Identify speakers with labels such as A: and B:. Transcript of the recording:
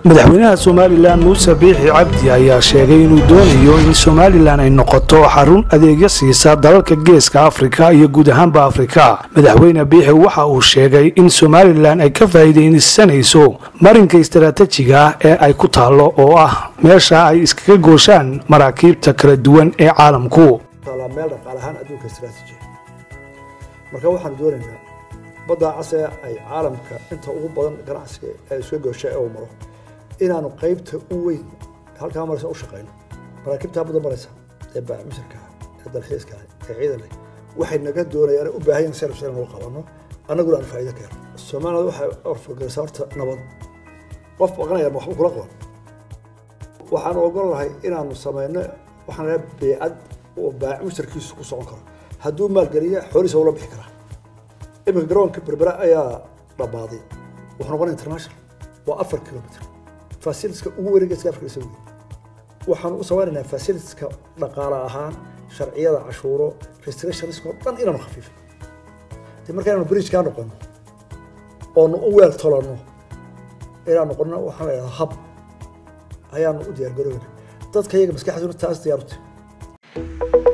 A: madaxweynaha Soomaaliland Muuse Biixi Cabdi ayaa sheegay inuu doonayo in Soomaaliland ay noqoto xarun adeegyo siisa dalalka Geeska Afrika iyo guud ahaanba Afrika. Madaxweyne Biixi waxa uu sheegay in Soomaaliland ay ka faa'iideysanayso marinka istiraatiijiga ah ee ay ku taalo oo ah meesha ay iskaga gooshaan maraakiibta kala duwan ee caalamku.
B: meel dhaqaalahaan adduunka istiraatiijiga marka waxaan doonaynaa badda casriga ay caalamka inta ugu badan ganacsiga ay soo gooshay oo maro inaanu qaybta u weyn halka maraysa u shaqeyno maraakiibta badda maraysa ee baaxmisirka ee dalxiiska ee ciidanka waxay naga doonayaan u baahan yihiin service inaan qabano anaguna aan faa'iido ka helo Soomaaliland waxay orfogeysaa horta nabad qof baqanaya wax kula qaban waxaan ogolahay inaanu sameeyno waxaan leeyahay beecad oo baaxmisirkiisu ku socon karo hadduu maal galiya xoolihiisa ula bixi karaa imika garoonka berbera ayaa dhamaaday wuxuu noqon international waa 4 kilomitir facilities ugu wareegaysa Afrika waxaan u sameeynaa facilities dhaqaale ahaan sharciyada cashuuro restrictions oo dhan inaanu khafiifin markaanu bridge ka noqono oo u weel tolano inaanu noqono waxaan leeyahay hub ayaanu u diyaar garoobay dadka iyaga maskaxdooda taas diyaartay